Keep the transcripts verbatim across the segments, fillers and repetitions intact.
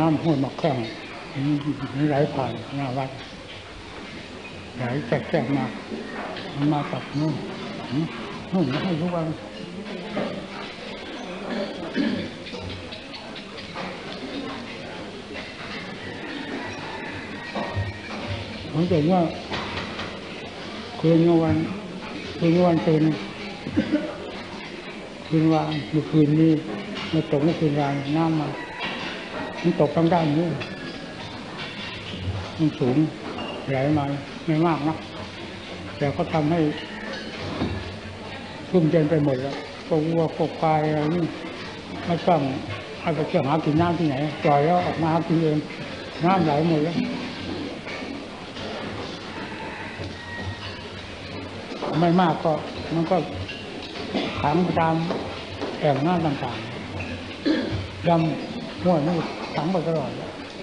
ำห้วยมักแข้งมันไหลผ่านหน้าวัดไหลแทรกมามันมาจากนู่นนู่นมาให้ทุกวันผมเห็นว่าคืนวันคืนวันตื่นคืนวันเมื่อคืนนี้มาตกเมื่อคืนวานน้ำมามันตกทางด้านนี้มันสูงไหลมาไม่มากนะแต่เขาทำให้ชุ่มเย็นไปหมดแล้วก็วัวก็ควายอะไรนี่ไม่ต้องให้ไปเชื่อหากินน้ำที่ไหนปล่อยแล้วออกมาหากินเองน้ำไหลหมดแล้วไม่มากก็มันก็ขังตามแอ่งน้ำต่างๆดำห้วยนี่ขังไปตลอด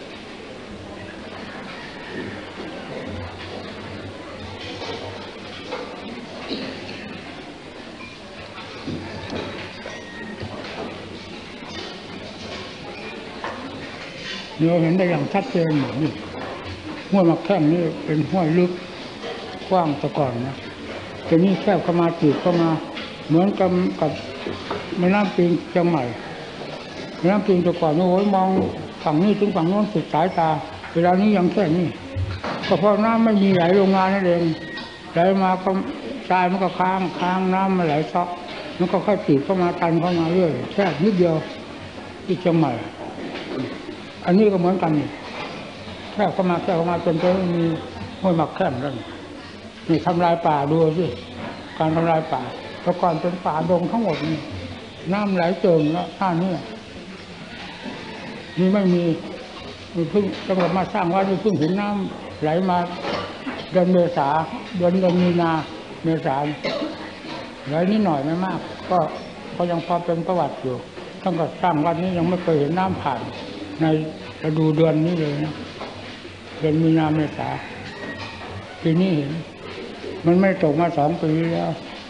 เราเห็นได้อย่างชัดเจนนี่ห้วยมักแข้งนี่เป็นห้วยลึกกว้างแต่ก่อนนะจะมีแคบเข้ามาจีบเข้ามาเหมือนกับกับแม่น้ำปิงเชียงใหม่แม่น้ำปิงแต่ก่อนโอ้ยมองฝั่งนี้ถึงฝั่งโน้นสุดสายตาเวลานี้ยังแค่นี้ก็เพราะน้ำไม่มีไหลลงมานั่นเองไหลมาก็ทรายมันก็ค้างค้างน้ำมันไหลซอกมันก็ค่อยจีบเข้ามาตันเข้ามาเรื่อยแค่นิดเดียวที่เชียงใหม่อันนี้ก็เหมือนกันแค่เข้ามาแค่เข้ามาจนจะมีห้วยหมักแข้งแล้วนี่ทำลายป่าดูสิการทำลายป่าแต่ก่อนเป็นป่าดงทั้งหมดนี่น้ำไหลเจิ่งแล้วท่านี้นี่ไม่มีเพิ่งกำลังมาสร้างวัดนี่เพิ่งเห็นน้ำไหลมาเดือนเมษาเดือนเดือนมีนาเมษาไหลนิดหน่อยไม่มากก็ก็ยังพอเป็นประวัติอยู่ตั้งแต่สร้างวัดนี้ยังไม่เคยเห็นน้ำผ่านในฤดูเดือนนี้เลยนะเดือนมีนาเมษาปีนี้เห็นมันไม่ตกมาสองปีแล้ว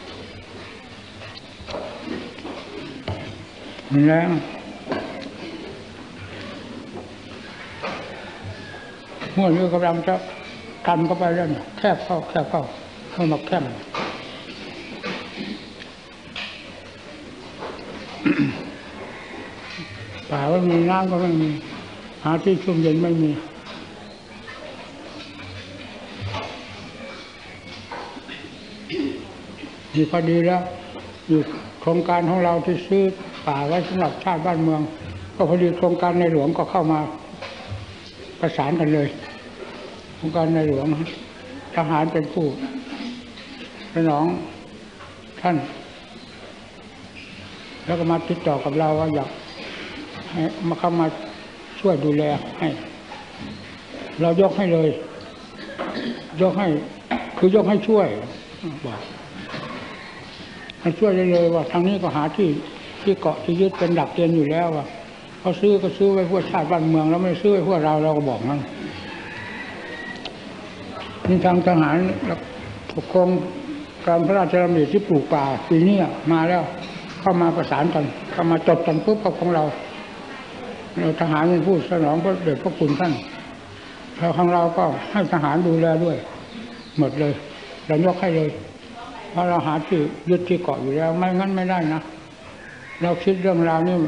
มันแรงห้วยนี้กำลังจะกันเข้าไปแล้วเนี่ยแคบเข้าแคบเข้าเข้ามาแคบ ป่าว่ามีน้ำก็ไม่มีหาที่ชุ่มเย็นไม่มีนี่พอดีแล้วอยู่โครงการของเราที่ซื้อป่าไว้สำหรับชาติบ้านเมืองก็พอดีโครงการในหลวงก็เข้ามาประสานกันเลยโครงการในหลวงทหารเป็นผู้สนองท่านแล้วก็มาติดต่อกับเราว่าอยากให้มาเข้ามาช่วยดูแลให้เรายกให้เลยยกให้คือยกให้ช่วยบอกให้ช่วยได้เลยว่าทางนี้ก็หาที่ที่เกาะที่ยึดเป็นหลักเกณฑ์อยู่แล้วว่าเขาซื้อก็ซื้อไว้เพื่อชาติบ้านเมืองแล้วไม่ซื้อไว้เพื่อเราเราก็บอกนั่นนี่ทางทหารปกครองการพระราชดำริที่ปลูกป่าปีนี้มาแล้วเข้ามาประสานกันเข้ามาจดกันปุ๊บกับของเราเราทหารเป็นผู้สนองพระเดชพระคุณท่านเราของเราก็ให้ทหารดูแลด้วยหมดเลยเรายกให้เลยเพราะเราหาที่ยึดที่เกาะอยู่แล้วไม่งั้นไม่ได้นะเราคิดเรื่องราวนี้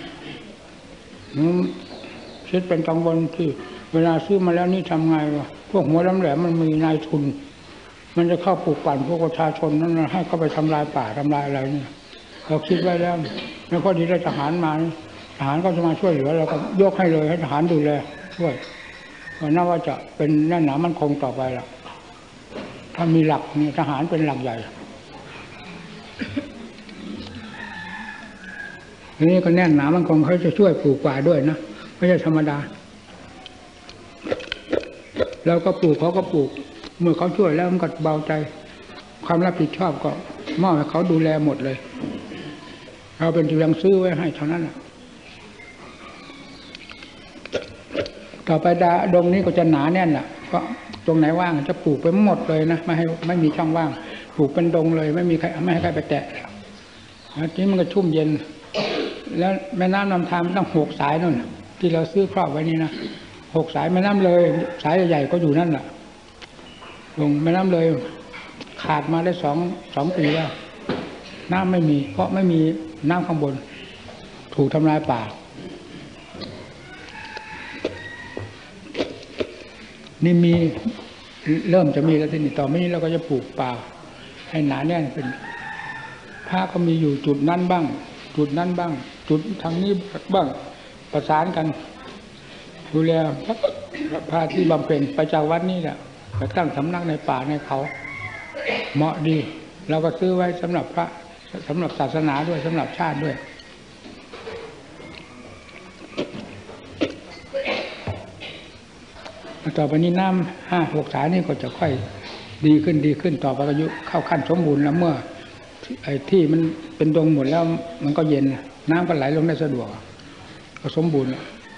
คิดเป็นกังวลที่เวลาซื้อมาแล้วนี่ทำไงวะพวกหัวล้ำแหลมมันมีนายทุนมันจะเข้าปลูกปั่นพวกประชาชนนั้นให้เข้าไปทำลายป่าทำลายอะไรเนี่ยเราคิดไว้แล้วแล้วพอดีได้ทหารมาทหารก็จะมาช่วยเหลือเราก็ยกให้เลยให้ทหารดูแลช่วยก็น่าว่าจะเป็นแน่นหนามันคงต่อไปล่ะถ้ามีหลักนี่ทหารเป็นหลักใหญ่ทีนี้ก็แน่นหนามันคงเขาจะช่วยปลูกป่าด้วยนะไม่ใช่ธรรมดาแล้วก็ปลูกเขาก็ปลูกเมื่อเขาช่วยแล้วมันก็เบาใจความรับผิดชอบก็มอบให้เขาดูแลหมดเลยเราเป็นเพียงซื้อไว้ให้เท่านั้นต่อไปดาดงนี้ก็จะหนาแน่นล่ะเพราะตรงไหนว่างจะปลูกไปหมดเลยนะไม่ให้ไม่มีช่องว่างปลูกเป็นดงเลยไม่มีใครไม่ให้ใครไปแตะแล้วทีนี้มันก็ชุ่มเย็นแล้วแม่น้ำลำธารต้องหกสายนู่นที่เราซื้อครอบไว้นี่นะหกสายแม่น้ำเลยสายใหญ่ๆก็อยู่นั่นแหละลงแม่น้ำเลยขาดมาได้สองสองปีแล้วน้ำไม่มีเพราะไม่มีน้ำข้างบนถูกทำลายป่านี่มีเริ่มจะมีแล้วทีนี้ต่อไปนี้เราก็จะปลูกป่าให้หนาแน่นเป็นพระก็มีอยู่จุดนั้นบ้างจุดนั้นบ้างจุดทางนี้บ้างประสานกันดูแลพระที่บำเพ็ญไปจากวัดนี้แหละไปตั้งสำนักในป่าในเขาเหมาะดีเราก็ซื้อไว้สำหรับพระสำหรับศาสนาด้วยสำหรับชาติด้วยต่อไปนี้น้ำห้าหกสายนี่ก็จะค่อยดีขึ้นดีขึ้นต่อไปอายุเข้าขั้นสมบูรณ์แล้วเมื่อไอ้ที่มันเป็นดงหมดแล้วมันก็เย็นน้ำก็ไหลลงได้สะดวกก็สมบูรณ์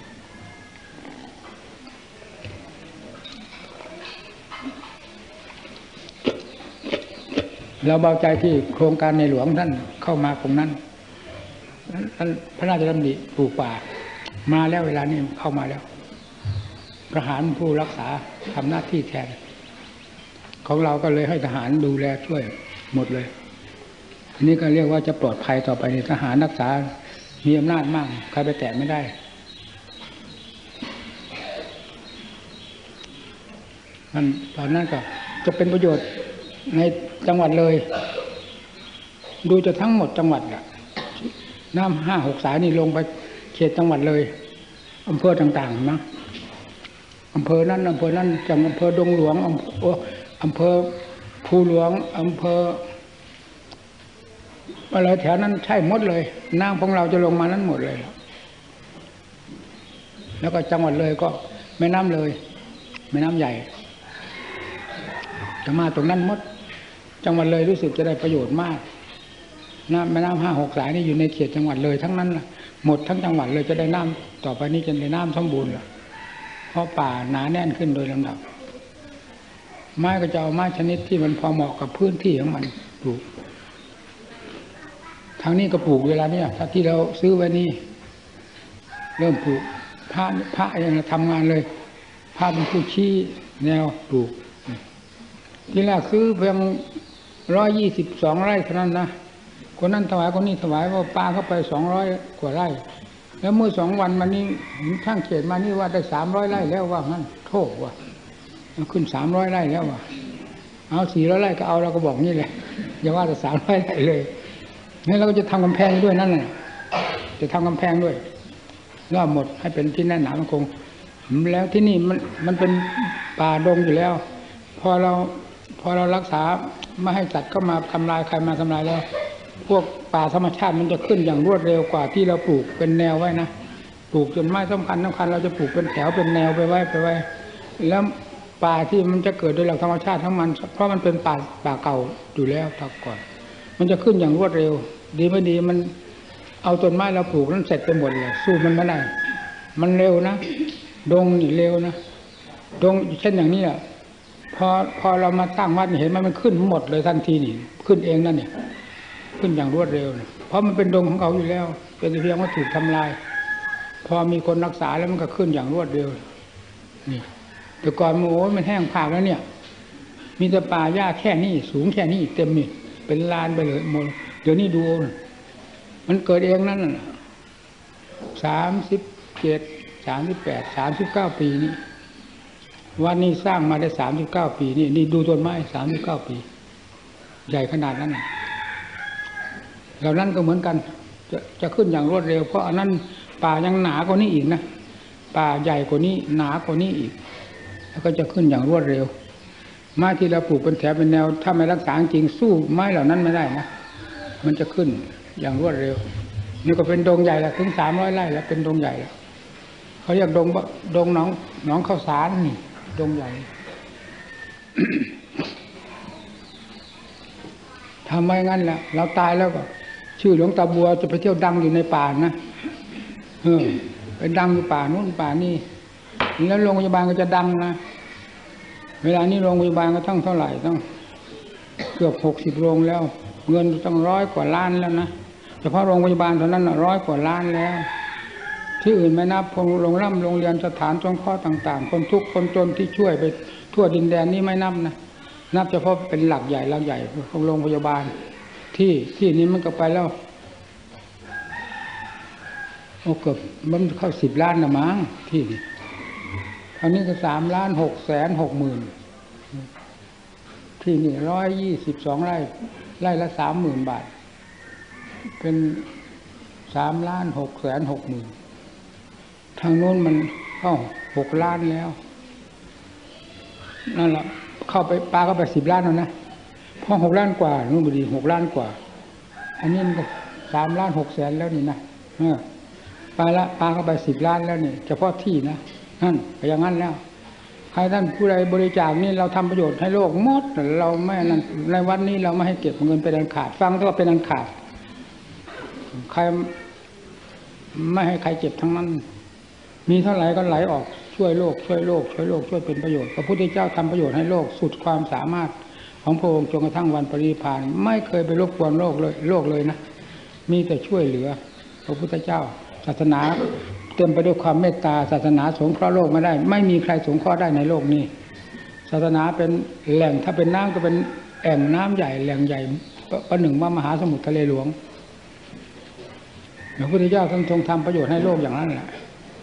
เราเบาใจที่โครงการในหลวงท่านเข้ามาตรงนั้นท่านพระราชดำริปลูกป่ามาแล้วเวลานี้เข้ามาแล้วทหารผู้รักษาทำหน้าที่แทนของเราก็เลยให้ทหารดูแลช่วยหมดเลยอันนี้ก็เรียกว่าจะปลอดภัยต่อไปในทหารรักษามีอำนาจมากใครไปแตะไม่ได้มันตอนนั้นก็จะเป็นประโยชน์ในจังหวัดเลยดูจะทั้งหมดจังหวัดอะน้ำห้าหกสายนี่ลงไปเขตจังหวัดเลยอำเภอต่างๆนะอำเภอนั้นอำเภอนั้นจังอำเภอดงหลวงอำเภออำเภอภูหลวงอำเภออะไรแถวนั้นใช่หมดเลยน้ำของเราจะลงมานั้นหมดเลยแล้วก็จังหวัดเลยก็แม่น้ำเลยแม่น้ำใหญ่จะมาตรงนั้นหมดจังหวัดเลยรู้สึกจะได้ประโยชน์มากน้ำแม่น้ำห้าหกสายนี่อยู่ในเขตจังหวัดเลยทั้งนั้นหมดทั้งจังหวัดเลยจะได้น้ำต่อไปนี้จะได้น้ำสมบูรณ์เพราะป่าหนาแน่นขึ้นโดยลำดับไม้ก็จะเอาไม้ชนิดที่มันพอเหมาะกับพื้นที่ของมันปลูกทางนี้ก็ปลูกเวลาเนี้ยถ้าที่เราซื้อไว้นี่เริ่มปลูกพระพระยังทำงานเลยพระเป็นผู้ชี้แนวปลูกที่แรกซื้อเพียงร้อยยี่สิบสองไร่เท่านั้นนะคนนั้นถวายคนนี้ถวายว่าปลาเข้าไปสองร้อยกว่าไร่แล้วเมื่อสองวันมานี้ช่างเขตมานี่ว่าได้สามร้อยไร่แล้วว่างั้นโทษว่าขึ้นสามร้อยไร่แล้วว่าเอาสี่ร้อยไร่ก็เอาเราก็บอกนี่แหละอย่าว่าแต่สามร้อยไร่เลยนี่เราก็จะทำกำแพงด้วยนั่นแหละจะทำกำแพงด้วยก็หมดให้เป็นที่แน่นหนามันคงแล้วที่นี่มันมันเป็นป่าดงอยู่แล้วพอเราพอเรารักษาไม่ให้สัตว์เข้ามาทำลายใครมาทำลายแล้วพวกป่าธรรมชาติมันจะขึ้นอย่างรวดเร็วกว่าที่เราปลูกเป็นแนวไว้นะปลูกจนไม้สำคัญสำคัญเราจะปลูกเป็นแถวเป็นแนวไปไว้ไปไว้แล้วป่าที่มันจะเกิดโดยหลักธรรมชาติทั้งมันเพราะมันเป็นป่าป่าเก่าอยู่แล้วทักก่อนมันจะขึ้นอย่างรวดเร็วดีไม่ดีมันเอาต้นไม้เราปลูกนั้นเสร็จไปหมดเลยสู้มันไม่ได้มันเร็วนะดงนี่เร็วนะดงเช่นอย่างนี้อ่ะพอพอเรามาตั้งวัดเห็นมันมันขึ้นหมดเลยทันทีนี่ขึ้นเองนั่นเนี่ยขึ้นอย่างรวดเร็วนะเพราะมันเป็นดงของเขาอยู่แล้วเป็นเพียงว่าถูกทำลายพอมีคนรักษาแล้วมันก็ขึ้นอย่างรวดเร็วนี่แต่ก่อนมันโอ้มันแห้งผากแล้วเนี่ยมีแต่ป่าหญ้าแค่นี้สูงแค่นี้เต็มนี่เป็นลานไปเลยหมดเดี๋ยวนี้ดูมันเกิดเองนั่นน่ะสามสิบเจ็ดสามสิบแปดสามสิบเก้าปีนี้วันนี้สร้างมาได้สามสิบเก้าปีนี่นี่ดูต้นไม้สามสิบเก้าปีใหญ่ขนาดนั้นน่ะเหล่านั้นก็เหมือนกันจะจะขึ้นอย่างรวดเร็วเพราะอันนั้นป่ายังหนากว่านี้อีกนะป่าใหญ่กว่านี้หนากว่านี้อีกแล้วก็จะขึ้นอย่างรวดเร็วไม้ที่เราปลูกเป็นแถวเป็นแนวถ้าไม่รักษาจริงสู้ไม้เหล่านั้นไม่ได้นะมันจะขึ้นอย่างรวดเร็วนี่ก็เป็นดงใหญ่แล้วถึงสามร้อยไร่แล้วเป็นดงใหญ่แล้วเขาเรียกดงดงหนองหนองข้าวสารนี่ดงใหญ่ ทำไมงั้นล่ะเราตายแล้วก็ชื่อหลวงตาบัวจะไปเที่ยวดังอยู่ในป่านะเออไปดังอยู่ป่านู้นป่านี่แล้วโรงพยาบาลก็จะดังนะเวลานี้โรงพยาบาลก็ต้องเท่าไหร่ต้องเกือบหกสิบโรงแล้วเงินต้องร้อยกว่าล้านแล้วนะเฉพาะโรงพยาบาลเท่านั้นร้อยกว่าล้านแล้วที่อื่นไม่นับโรงร่ำโรงเรียนสถานสงเคราะห์ต่างๆคนทุกข์คนจนที่ช่วยไปทั่วดินแดนนี้ไม่นับนะนับเฉพาะเป็นหลักใหญ่หลักใหญ่ของโรงพยาบาลที่ที่นี้มันก็ไปแล้วโอ้เกือบมันเข้าสิบล้านนะมั้งที่นี่คราวนี้ก็สามล้านหกแสนหกหมื่นที่นี่ร้อยยี่สิบสองไร่ไร่ละสามหมื่นบาทเป็นสามล้านหกแสนหกหมื่นทางโน้นมันเข้าหกล้านแล้วนั่นแหละเข้าไปปลาก็ไปสิบล้านแล้วนะพอหกล้านกว่านู่นบุรีหกล้านกว่าอันนี้มันก็สามล้านหกแสนแล้วนี่นะเออปลาละปลาก็ไปสิบล้านแล้วนี่เฉพาะที่นะนั่นไปอย่างนั้นแล้วใครท่านผู้ใดบริจาคนี่เราทำประโยชน์ให้โลกหมดเราไม่นั่นในวันนี้เราไม่ให้เก็บเงินเป็นอันขาดฟังก็เป็นอันขาดใครไม่ให้ใครเจ็บทั้งนั้นมีเท่าไหร่ก็ไหลออกช่วยโลกช่วยโลกช่วยโลกช่วยเป็นประโยชน์พระพุทธเจ้าทำประโยชน์ให้โลกสุดความสามารถของพระองค์จนกระทั่งวันปรินิพพานไม่เคยไปรบกวนโลกเลยโลกเลยนะมีแต่ช่วยเหลือพระพุทธเจ้าศาสนาเต็มไปด้วยความเมตตาศาสนาสงเคราะห์โลกไม่ได้ไม่มีใครสงเคราะห์ได้ในโลกนี้ศาสนาเป็นแหล่งถ้าเป็นน้ำก็เป็นแอ่งน้ำใหญ่แหล่งใหญ่ประหนึ่งว่ามหาสมุทรทะเลหลวงพระพุทธเจ้าท่านทรงทำประโยชน์ให้โลกอย่างนั้นแหละ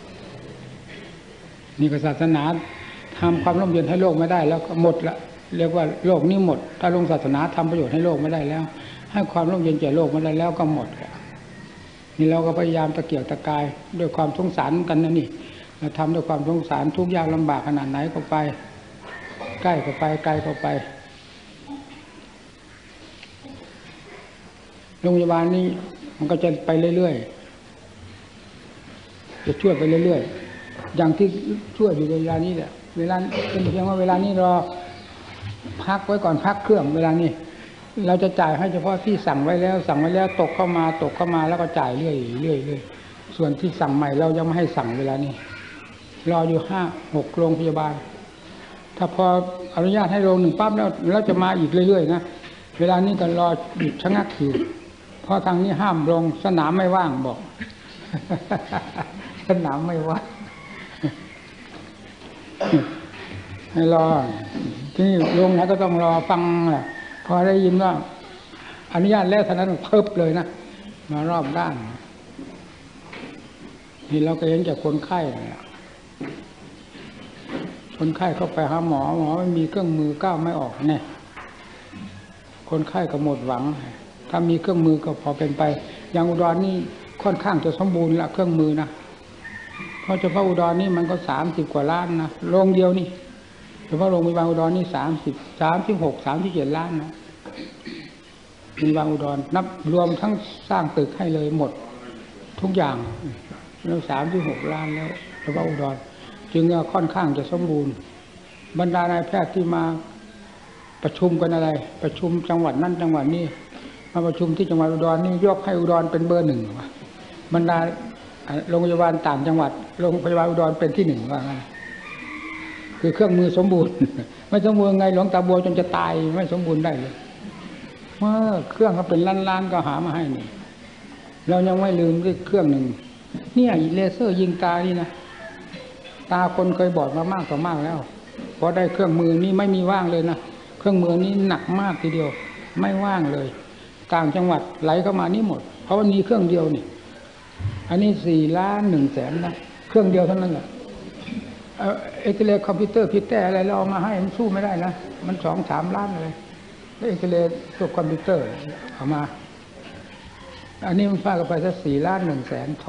นี่ก็ศาสนาทำความร่มเย็นให้โลกไม่ได้แล้วก็หมดละเรียกว่าโลกนี้หมดถ้าลงศาสนาทำประโยชน์ให้โลกไม่ได้แล้วให้ความร่มเย็นแก่โลกไม่ได้แล้วก็หมดนี่เราก็พยายามตะเกียกตะกายด้วยความสงสารกันนะนี่เราทำด้วยความสงสารทุกยากลำบากขนาดไหนก็ไปใกล้ก็ไปไกลก็ไปโรงพยาบาลนี้มันก็จะไปเรื่อยๆจะช่วยไปเรื่อยๆอย่างที่ช่วยอยู่เวลานี้แหละเวลาเป็นเพียงว่าเวลานี้รอพักไว้ก่อนพักเครื่องเวลานี้เราจะจ่ายให้เฉพาะที่สั่งไว้แล้วสั่งไว้แล้วตกเข้ามาตกเข้ามาแล้วก็จ่ายเรื่อยเรื่อยเรื่อยส่วนที่สั่งใหม่เรายังไม่ให้สั่งเวลานี้รออยู่ห้าหกโรงพยาบาลถ้าพออนุญาตให้โรงหนึ่งปั๊บแล้วเราจะมาอีกเรื่อยๆนะเวลานี้ก็รอหยุดชะงักอยู่เพราะทางนี้ห้ามลงสนามไม่ว่างบอกสนามไม่ว่างให้รอที่ลงนะก็ต้องรอฟังแหละพอได้ยินว่าอนุญาตแล้วเท่านั้นเพิ่มเลยนะมารอบด้านนี่เราก็เห็นจากคนไข้คนไข้เข้าไปหาหมอหมอไม่มีเครื่องมือก้าวไม่ออกเนี่ยคนไข้ก็หมดหวังถ้ามีเครื่องมือก็พอเป็นไปอย่างอุดรนี่ค่อนข้างจะสมบูรณ์ละเครื่องมือนะเพราะเฉพาะอุดรนี่มันก็สามสิบกว่าล้านนะโรงเดียวนี่เฉพาะโรงพยาบาลอุดรนี่สามสิบสามสิบหกสามสิบเจ็ดล้านนะโรงพยาบาลอุดรนับรวมทั้งสร้างตึกให้เลยหมดทุกอย่างแล้วสามสิบหกล้านแล้วเฉพาะอุดรจึงค่อนข้างจะสมบูรณ์บรรดานายแพทย์ที่มาประชุมกันอะไรประชุมจังหวัดนั่นจังหวัดนี้มาประชุมที่จังหวัดอุดรนี่ยกให้อุดรเป็นเบอร์หนึ่งบรรดาโรงพยาบาลต่างจังหวัดโรงพยาบาลอุดรเป็นที่หนึ่งว่างั้นคือเครื่องมือสมบูรณ์ไม่สมบูรณ์ไงหลวงตาบัวจนจะตายไม่สมบูรณ์ได้เลยเมื่อเครื่องเขาเป็นล้านๆก็หามาให้นี่เรายังไม่ลืมด้วยเครื่องหนึ่งเนี่ยเลเซอร์ยิงตานี่นะตาคนเคยบอดมามากต่อมากแล้วพอได้เครื่องมือนี้ไม่มีว่างเลยนะเครื่องมือนี้หนักมากทีเดียวไม่ว่างเลยต่างจังหวัดไหลเข้ามานี่หมดเพราะว่ามีเครื่องเดียวนี่อันนี้สี่ล้านหนึ่งแสนนะเครื่องเดียวเท่านั้นแหละเอ็กซเรย์คอมพิวเตอร์พิเตอร์อะไรเราเอามาให้มันสู้ไม่ได้นะมันสองสามล้านเลยแล้วเอ็กซเรย์ตัวคอมพิวเตอร์เอามาอันนี้มันฟาดกันไปสักสี่ล้านหนึ่งแสนโถ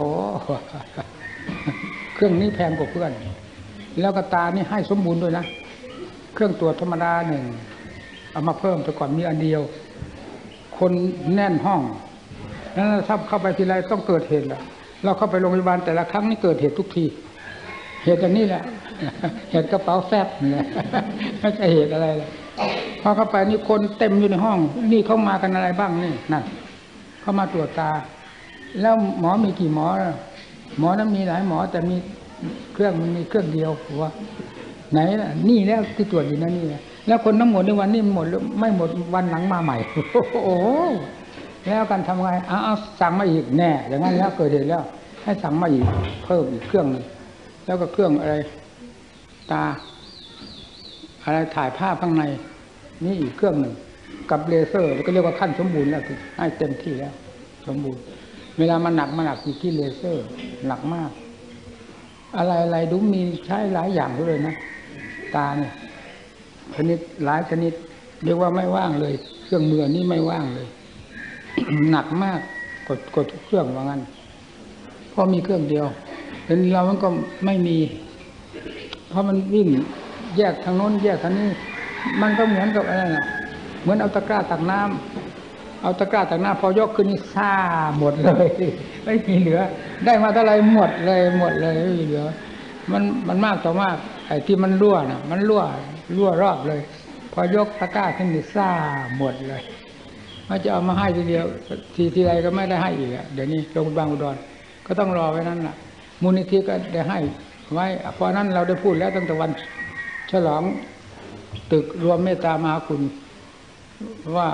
เครื่องนี้แพงกว่าเพื่อนแล้วกระตานี่ให้สมบูรณ์ด้วยนะเครื่องตรวจธรรมดาหนึ่งเอามาเพิ่มแต่ก่อนมีอันเดียวคนแน่นห้องนั้นถ้าเข้าไปทีไรต้องเกิดเหตุแหละเราเข้าไปโรงพยาบาลแต่ละครั้งนี่เกิดเหตุทุกทีเหตุอย่างนี้แหละเหตุกระเป๋าแฟบเนี่ยไม่ใช่เหตุอะไรเลยพอเข้าไปนี่คนเต็มอยู่ในห้องนี่เข้ามากันอะไรบ้างนี่นั่นเข้ามาตรวจตาแล้วหมอมีกี่หมอหมอนั้นมีหลายหมอแต่มีเครื่องมันมีเครื่องเดียวว่าไหนล่ะนี่แล้วที่ตรวจอยู่นั่นนี่นะแล้วคนทั้งหมดในวันนี้หมดไม่หมดวันหลังมาใหม่โอ้โหแล้วกันทำไงเอาเอาสั่งมาอีกแน่อย่างนั้นแล้วเกิดเหตุแล้วให้สั่งมาอีกเพิ่มอีกเครื่องนึงแล้วก็เครื่องอะไรตาอะไรถ่ายภาพข้างในนี่อีกเครื่องหนึ่งกับเลเซอร์ก็เรียกว่าขั้นสมบูรณ์แล้วให้เต็มที่แล้วสมบูรณ์เวลามันหนักมันหนักอยู่ที่เลเซอร์หนักมากอะไรอะไรดูมีใช้หลายอย่างด้วยนะตาเนี่ยชนิดหลายชนิดเรียกว่าไม่ว่างเลยเครื่องมือนี่ไม่ว่างเลย หนักมากกดกดทุกเครื่องว่างั้นเพราะมีเครื่องเดียวเป็นเรามันก็ไม่มีเพราะมันวิ่งแยกทางโน้นแยกทางนี้มันก็เหมือนกับอะไรน่ะเหมือนเอาตะกร้าตักน้ำเอาตะกร้าตักน้ำพอยกขึ้นนี่ซ่าหมดเลยไม่มีเหลือได้มาเท่าไรหมดเลยหมดเลยไม่มีเหลือมันมันมากต่อมากไอ้ที่มันรั่วน่ะมันรั่วรั่วรอบเลยพอยกตะกร้าขึ้นนี่ซ่าหมดเลยมันจะเอามาให้ทีเดียวทีทีไรก็ไม่ได้ให้อีกอ่ะเดี๋ยวนี้โรงพยาบาลอุดรก็ต้องรอไว้นั่นแหละมูลนิธิก็ได้ให้ไว้เพราะนั้นเราได้พูดแล้วตั้งแต่วันฉลองตึกรวมเมตตามหาคุณว่า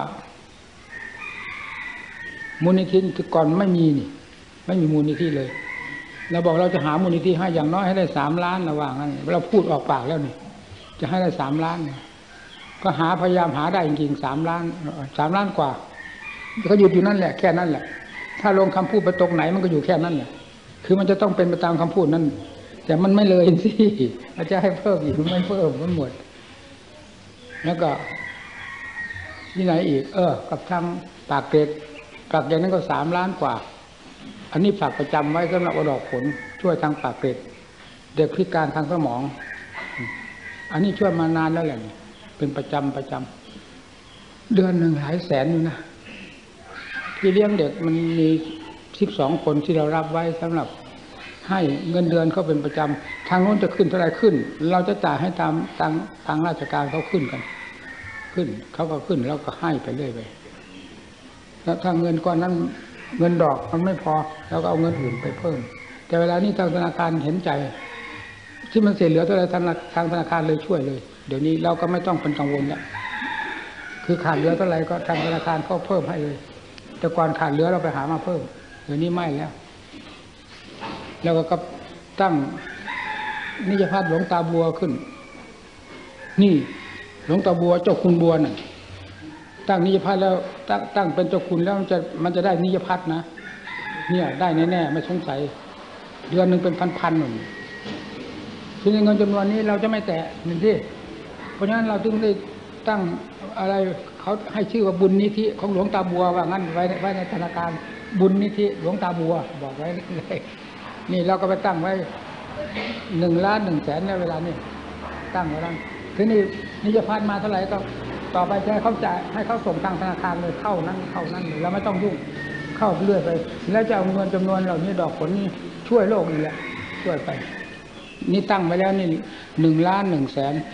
มูลนิธิก่อนไม่มีนี่ไม่มีมูลนิธิเลยเราบอกเราจะหามูลนิธิให้อย่างน้อยให้ได้สามล้านระหว่างนั้นเราพูดออกปากแล้วนี่จะให้ได้สามล้านก็หาพยายามหาได้จริงๆสามล้านสามล้านกว่าก็หยุดอยู่นั่นแหละแค่นั้นแหละถ้าลงคำพูดไปตรงไหนมันก็อยู่แค่นั้นแหละคือมันจะต้องเป็นไปตามคำพูดนั้นแต่มันไม่เลยสิอาจจะให้เพิ่มอีกไม่เพิ่มมันหมดแล้วก็ที่ไหนอีกเออกับทางปากเกร็ดปากเกร็ดนั้นก็สามล้านกว่าอันนี้ฝากประจำไว้สำหรับเอาดอกผลช่วยทางปากเกร็ดเด็กพิการทางสมองอันนี้ช่วยมานานแล้วแหละเป็นประจำประจำเดือนหนึ่งหลายแสนอยู่นะที่เลี้ยงเด็กมันมีสิบสองคนที่เรารับไว้สำหรับให้เงินเดือนเขาเป็นประจำทางโน้นจะขึ้นเท่าไรขึ้นเราจะจ่ายให้ตามทางทางราชการเขาขึ้นกันขึ้นเขาก็ขึ้นแล้วก็ให้ไปเรื่อยไปแล้วถ้าเงินก้อนนั้นเงินดอกมันไม่พอแล้วก็เอาเงินอื่นไปเพิ่มแต่เวลานี้ทางธนาคารเห็นใจที่มันเสียเหลือเท่าไรทางทางธนาคารเลยช่วยเลยเดี๋ยวนี้เราก็ไม่ต้องเป็นกังวลแล้วคือขาดเหลือเท่าไรก็ทางธนาคารเขาเพิ่มให้เลยแต่ก่อนขาดเหลือเราไปหามาเพิ่มเดี๋ยวนี้ไม่แล้วแล้วก็ตั้งนิยพัฒน์หลวงตาบัวขึ้นนี่หลวงตาบัวเจ้าคุณบัวน่ะตั้งนิยพัฒน์แล้วตั้งตั้งเป็นเจ้าคุณแล้วมันจะมันจะได้นิยพัฒน์นะเนี่ยได้แน่ๆไม่สงสัยเดือนหนึ่งเป็นพันๆหนึ่งทีนี้เงินจำนวนนี้เราจะไม่แตะนี่ที่เพราะฉะนั้นเราจึงได้ตั้งอะไรเขาให้ชื่อว่าบุญนิธิของหลวงตาบัวว่างั้นไว้ไว้ในธนาคารบุญนิธิหลวงตาบัวบอกไว้เลยนี่เราก็ไปตั้งไว้หนึ่งล้านหนึ่งแสนในเวลานี้ตั้งไว้แล้วทีนี้นิยพัฒน์มาเท่าไหร่ก็ต่อไปจะให้เขาจ่ายให้เขาส่งทางธนาคารเลยเข้านั้นเข้านั้นเราไม่ต้องยุ่งเข้าเรื่อยไปแล้วจะเอาเงินจำนวนเหล่านี้ดอกผลนี่ช่วยโลกอีกแหละช่วยไปนี่ตั้งไว้แล้วนี่หนึ่งล้านหนึ่งแสน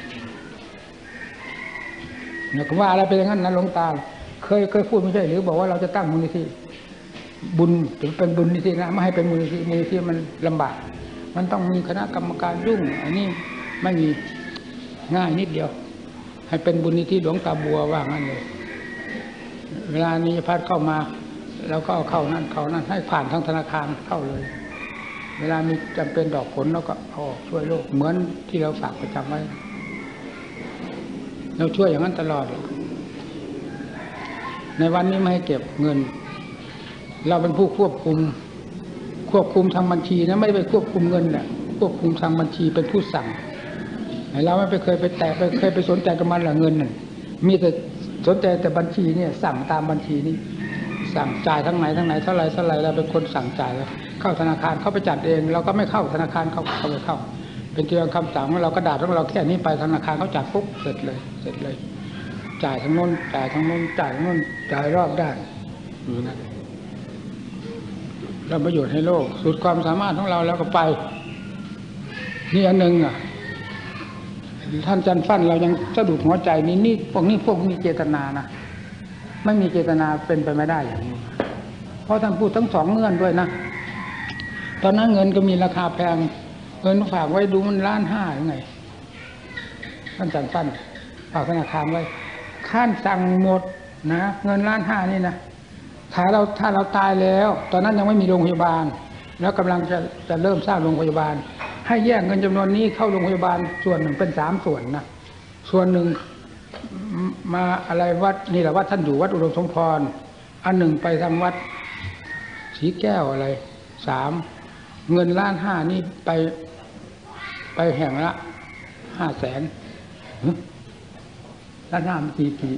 เนี่ยผมว่าอะไรเป็นอย่างนั้นนะหลวงตาเคยเคยพูดไม่ใช่หรือบอกว่าเราจะตั้งมูลนิธิบุญถึงเป็นบุญนิธินะไม่ให้เป็นมูลนิธิมูลนิธิมันลำบากมันต้องมีคณะกรรมการยุ่งอันนี้ไม่มีง่ายนิดเดียวให้เป็นบุญนิธิหลวงตาบัวว่างั้นเลยเวลานี้พัดเข้ามาเราก็เอาเข้านั่นเข้านั่นให้ผ่านทางธนาคารเข้าเลยเวลามีจำเป็นดอกผลเราก็เอาช่วยโลกเหมือนที่เราฝากประจำไว้เราช่วยอย่างนั้นตลอดในวันนี้ไม่ให้เก็บเงินเราเป็นผู้ควบคุมควบคุมทางบัญชีนะไม่ไปควบคุมเงินแหละควบคุมทางบัญชีเป็นผู้สั่งเราไม่ไปเคยไปแตะไปเคยไปสนใจกับมันหรอกเงินน่ะมีแต่สนใจแต่บัญชีเนี่ยสั่งตามบัญชีนี้สั่งจ่ายทั้งไหนทั้งไหนเท่าไรเท่าไรเราเป็นคนสั่งจ่ายแล้วเข้าธนาคารเขาไปจัดเองเราก็ไม่เข้าธนาคารเขาเขาไปเข้าเป็นเพียงคำสั่งของเรากระดาษของเราแค่นี้ไปธนาคารเขาจัดปุ๊บเสร็จเลยเสร็จเลยจ่ายทั้งโน้นจ่ายทั้งโน้นจ่ายทั้งโน้นจ่ายรอบได้อยู่นั่นเราประโยชน์ให้โลกสุดความสามารถของเราแล้วก็ไปนี่อันหนึ่งอ่ะท่านจันฟั่นเรายังสะดุดหัวใจนี่นี่พวกนี้พวกมีเจตนานะไม่มีเจตนาเป็นไปไม่ได้อย่างนี้เพราะท่านพูดทั้งสองเงื่อนด้วยนะตอนนั้นเงินก็มีราคาแพงเงินฝากไว้ดูมันล้านห้าหรือไงท่านจันฟั่นฝากธนาคารไว้ท่านสั่งหมดนะเงินล้านห้านี่นะถ้าเราถ้าเราตายแล้วตอนนั้นยังไม่มีโรงพยาบาลแล้วกำลังจะจะเริ่มสร้างโรงพยาบาลให้แยกเงินจำนวนนี้เข้าโรงพยาบาลส่วนหนึ่งเป็นสามส่วนนะส่วนหนึ่งมาอะไรวัดนี่แหละวัดท่านอยู่วัดอุดมสมพรอันหนึ่งไปทางวัดศรีแก้วอะไรสามเงินล้านห้านี่ไปไปแห่งละห้าแสนล้านห้ามันกี่กี่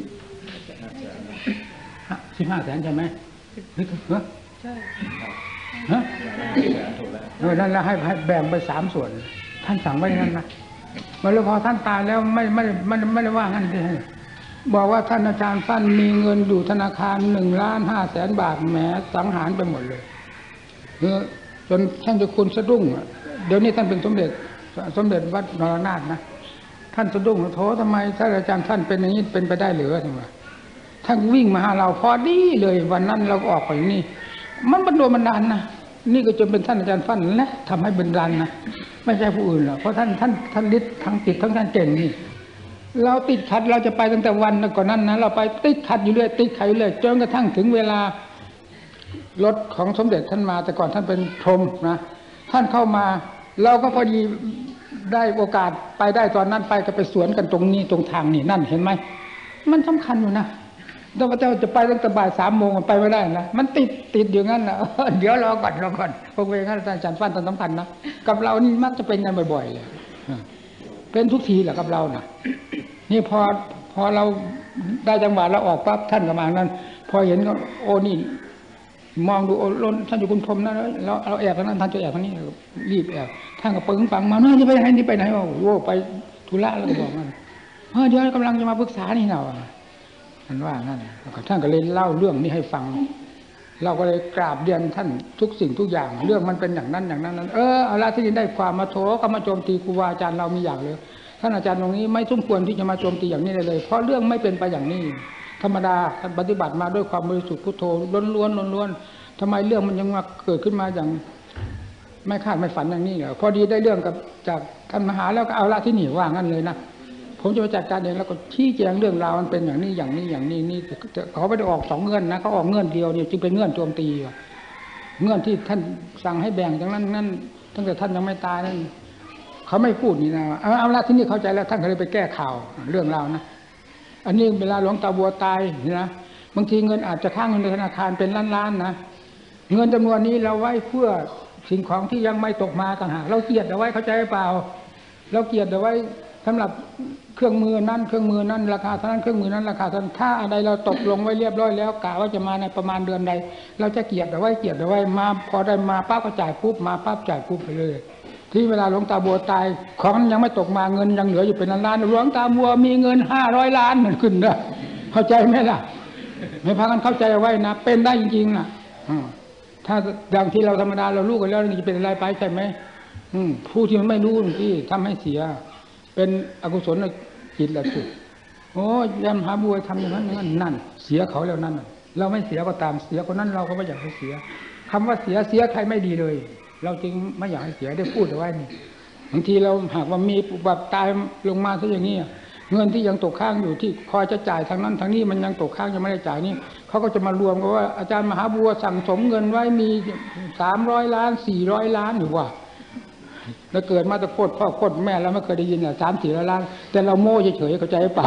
สิบห้าแสนใช่ไหมนี่ถูกเหรอใช่ฮะเออนั่นแล้วให้ให้แบ่งไปสามส่วนท่านสั่งไว้งั้นนะเมื่อพอท่านตายแล้วไม่ไม่ไม่ไม่ได้ว่างั้นที่ให้บอกว่าท่านอาจารย์ฟั่นมีเงินอยู่ธนาคารหนึ่งล้านห้าแสนบาทแหมสังหารไปหมดเลยเออจนท่านเจ้าคุณสะดุ้งเดี๋ยวนี้ท่านเป็นสมเด็จสมเด็จวัดนรนาถนะท่านสะดุ้งโถทำไมท่านอาจารย์ท่านเป็นอย่างนี้เป็นไปได้หรือทำไมท่านวิ่งมาหาเราพอดีเลยวันนั้นเราออกไปนี่มันบันโดนบันดาลนะนี่ก็จนเป็นท่านอาจารย์ฟั่นและทำให้บันดาลนะไม่ใช่ผู้อื่นหรอกเพราะท่านท่านท่านฤทธิ์ทั้งจิตทั้งท่านเก่งนี่เราติดขัดเราจะไปตั้งแต่วันก่อนนั้นนะเราไปติดขัดอยู่เรื่อยติดขัดอยู่เรื่อยจนกระทั่งถึงเวลารถของสมเด็จท่านมาแต่ก่อนท่านเป็นพรหมนะท่านเข้ามาเราก็พอดีได้โอกาสไปได้ตอนนั้นไปก็ไปสวนกันตรงนี้ตรงทางนี่นั่นเห็นไหมมันสำคัญอยู่นะแต่ว่าเจ้าจะไปตั้งแต่บ่ายสามโมงมันไปไม่ได้นะมันติดติดอยู่งั้นนะเดี๋ยวรอก่อนรอก่อนพวกเวรข้าราชการฟันตอนสำคัญนะกับเรานี่มักจะเป็นกันบ่อยๆเลยเป็นทุกทีแหละกับเรานะนี่พอพอเราได้จังหวะเราออกปั๊บท่านกำลังนั้นพอเห็นก็โอ้นี่มองดูโอ้ล้นท่านอยู่คุณพรมนะเราเราแอบกันนั้นท่านจะแอบคนนี้รีบแอบท่านก็ปึ้งปังมาเฮ้ยจะไปไหนนี่ไปไหนวะโอ้ไปธุระแล้วก็บอกมันเฮ้ยเดี๋ยวกำลังจะมาปรึกษานี่เราท่านว่านั่นท่านก็เลยเล่าเรื่องนี้ให้ฟังเราก็เลยกราบเรียนท่านทุกสิ่งทุกอย่างเรื่องมันเป็นอย่างนั้นอย่างนั้นเออเอาละที่นี่ได้ความมาโถก็มาโจมตีครูบาอาจารย์เรามีอย่างเลยท่านอาจารย์ตรงนี้ไม่สมควรที่จะมาโจมตีอย่างนี้เลยเพราะเรื่องไม่เป็นไปอย่างนี้ธรรมดาท่านปฏิบัติมาด้วยความบริสุทธิ์พุทโธล้วนๆล้วนๆทำไมเรื่องมันยังมาเกิดขึ้นมาอย่างไม่คาดไม่ฝันอย่างนี้เหรอพอดีได้เรื่องกับจากท่านมหาแล้วก็เอาละที่นี่ว่างั้นเลยนะผมจะไปจัดการเองแล้วก็ชี้แจงเรื่องราวมันเป็นอย่างนี้อย่างนี้อย่างนี้นี่เขาไม่ได้ออกสองเงื่อนนะเขาออกเงื่อนเดียวเนี่ยจึงเป็นเงื่อนโจมตีเงื่อนที่ท่านสั่งให้แบ่งจากนั้นนั่นตั้งแต่ท่านยังไม่ตายนั่นเขาไม่พูดนี่นะเอาเอาละที่นี่เข้าใจแล้วท่านก็เลยไปแก้ข่าวเรื่องราวนะอันนี้เวลาหลวงตาบัวตายนี่นะบางทีเงินอาจจะค้างเงินในธนาคารเป็นล้านๆนะเงินจำนวนนี้เราไว้เพื่อสิ่งของที่ยังไม่ตกมาต่างหากเราเกียรติเอาไว้เข้าใจหรือเปล่าเราเกียรติเอาไว้สำหรับเครื่องมือนั้นเครื่องมือนั้นราคาเท่านั้นเครื่องมือนั้นราคาเท่านั้นถ้าอะไรเราตกลงไว้เรียบร้อยแล้วกะว่าจะมาในประมาณเดือนใดเราจะเกียรติเอาไว้เกียรติเอาไว้มาพอได้มาปั๊บก็จ่ายปุ๊บมาปั๊บจ่ายปุ๊บไปเลยที่เวลาหลวงตาบัวตายของยังไม่ตกมาเงินยังเหลืออยู่เป็นล้านๆหลวงตาบัวมีเงินห้าร้อยล้านมันขึ้นนะเข้าใจไหมล่ะไม่พากันเข้าใจเอาไว้นะเป็นได้จริงๆนะถ้าอย่างที่เราธรรมดาเรารู้กันแล้วนี่จะเป็นอะไรไปใช่ไหมผู้ที่มันไม่รู้ที่ทำให้เสียเป็นอกุศลจิตละสุดโอ้ยมหาบัวทำอย่างนั้นอย่างนั้นนั่นเสียเขาแล้วนั่นเราไม่เสียก็ตามเสียคนนั้นเราก็ไม่อยากให้เสียคำว่าเสียเสียใครไม่ดีเลยเราจึงไม่อยากให้เสียได้พูดเอาไว้นี่บางทีเราหากว่ามีแบบตายลงมาซะอย่างนี้เงินที่ยังตกค้างอยู่ที่คอยจะจ่ายทางนั้นทางนี้มันยังตกค้างยังไม่ได้จ่ายนี่เขาก็จะมารวมกันว่าอาจารย์มหาบัวสั่งสมเงินไว้มีสามร้อยล้านสี่ร้อยล้านอยู่ว่าแล้วเกิดมาแต่โคตรพ่อโคตรแม่แล้วไม่เคยได้ยินอ่ะสามสี่ร้อยล้านแต่เราโม่เฉยๆเข้าใจเปล่า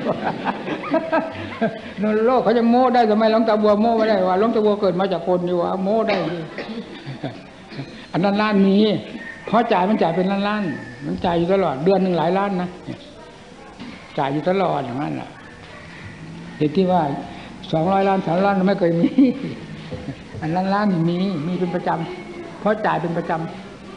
ในโลกเขายังโม่ได้ทำไมหลวงตาบัวโม่ไม่ได้ว่าหลวงตาบัวเกิดมาจากคนอยู่ว่าโม่ได้อันนั้นล้านนี้เพราะจ่ายมันจ่ายเป็นล้านๆมันจ่ายอยู่ตลอดเดือนหนึ่งหลายล้านนะจ่ายอยู่ตลอดอย่างนั้นแหละเหตุที่ว่าสองร้อยล้านสามล้านไม่เคยมีอันล้านล้านมีมีเป็นประจำเพราะจ่ายเป็นประจำ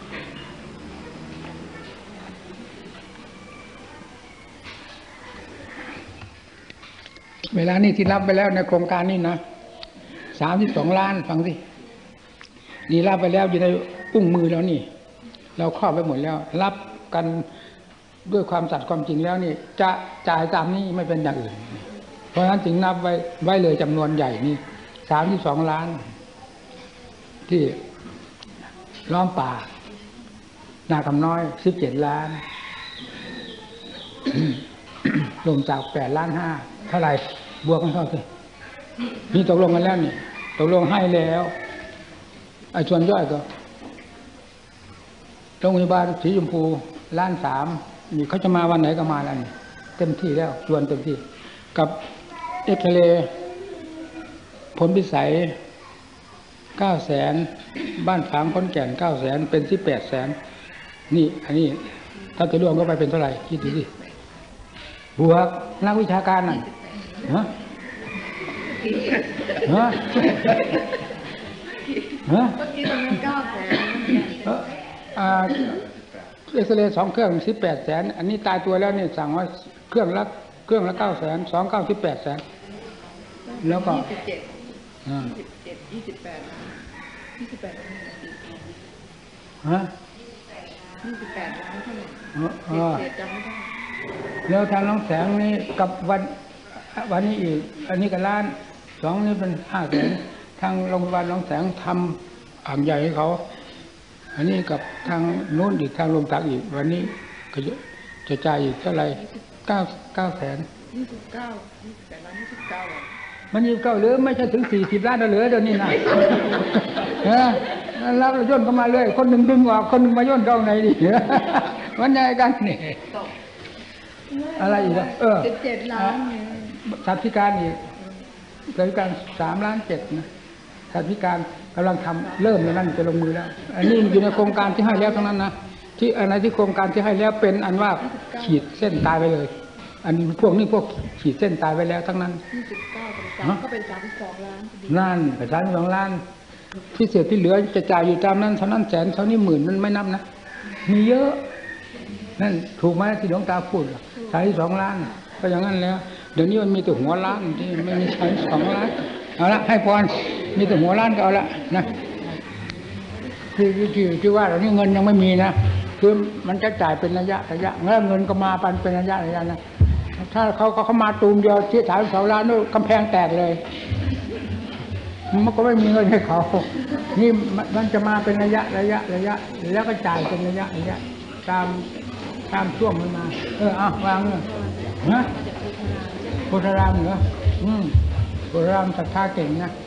เวลานี้ที่รับไปแล้วในโครงการนี้นะสามสิบสองล้านฟังสินี่รับไปแล้วอยู่ในอุ้งมือแล้วนี่เราครอบไปหมดแล้วรับกันด้วยความสัตย์ความจริงแล้วนี่จะจ่ายตามนี้ไม่เป็นอย่างอื่นเพราะฉะนั้นจึงนับไว้ไว้เลยจำนวนใหญ่นี่สามสิบสองล้านที่ล้อมป่านาคำน้อยสิบเจ็ดล้านรวมจากแปดล้านห้าเท่าไหร่บวกกันเท่าไหร่นี่ตกลงกันแล้วนี่ตกลงให้แล้วไอ้ส่วนย่อยก็โรงพยาบาลสีชมพูล้านสามนี่เขาจะมาวันไหนก็มาแล้วนี่เต็มที่แล้วชวนเต็มที่กับเอ็กซเรย์ผลพิสัยเก้าแสนบ้านฝางขอนแก่นเก้าแสนเป็นสิบแปดแสนนี่อันนี้ถ้าจะรวมก็ไปเป็นเท่าไหร่คิดดูสิบวกนักวิชาการน่ะฮะฮะฮะเมื่อกี้ตรงนั้นเก้าแสนเอออ่าเอ็กซเรย์สองเครื่องสิบแปดแสนอันนี้ตายตัวแล้วเนี่ยสั่งว่าเครื่องละเครื่องละเก้าแสนสองเก้าสิบแปดแสนแล้วก็ยี่สิบเจ็ดอ่ายี่สิบเจ็ดยี่สิบแปดยี่สิบแปดฮะยี่สิบแปดล้านเท่าไหร่เจ็ดจำไม่ได้แล้วทางน้องแสงนี่กับวันวันนี้อีกอันนี้ก็ล้านสองนี่เป็นห้าแสนทางโรงพยาบาลน้องแสงทำอ่างใหญ่ให้เขาอันนี้กับทางโน้นอีกทางลมตักอีกวันนี้ก็จะจ่ายอีกเท่าไหร่เก้าเก้าแสนยี่สิบเก้ายี่สิบแปดล้านยี่สิบเก้ามันยี่สิบเก้าหรือไม่ใช่ถึงสี่สิบล้านเหลือเดี๋ยวนี้นะเออแล้วเราย่นเข้ามาเลยคนหนึ่งดึงออกคนหนึ่งมาย่นเข้าในดิมันยังไงกันนี่อะไรอีกอ่ะเออสิบเจ็ดล้านสัตว์พิการอีกสัตว์พิการสามล้านเจ็ดนะสัตว์พิการกำลังทำเริ่มแล้วนั่นจะลงมือแล้วอันนี้อยู่ในโครงการที่ให้แล้วทั้งนั้นนะที่อะไรที่โครงการที่ให้แล้วเป็นอันว่าขีดเส้นตายไปเลยอันนี้พวกนี้พวกขีดเส้นตายไปแล้วทั้งนั้นยี่สิบเก้ากับสามก็เป็นสามสิบสองล้านนั่นกับสามสิบสองล้านที่เศษที่เหลือจะจ่ายอยู่ตามนั้นเท่านั้นแสนเท่านี้หมื่นมันไม่นับนะมีเยอะนั่นถูกไหมที่หลวงตาพูดสามสิบสองล้านก็อย่างนั้นแล้วเดี๋ยวนี้มันมีแต่หัวล้านที่ไม่มีสามสิบสองล้านเอาละให้พรมีแต่หัวล้านก็เอาละนะที่ที่ที่ว่าเรานี่เงินยังไม่มีนะคือมันจะจ่ายเป็นระยะระยะแล้วเงินก็มาปันเป็นระยะระยะนะถ้าเขาเขามาตูมเดียวที่สามสิบสองล้านนู่นกำแพงแตกเลยมันก็ไม่มีเงินให้เขานี่มันจะมาเป็นระยะระยะระยะแล้วก็จ่ายเป็นระยะระยะตามตามช่วงมันมาเออเอาวางเลยนะโพธารามเหรออืมโพธารามศรัทธาเก่งนะ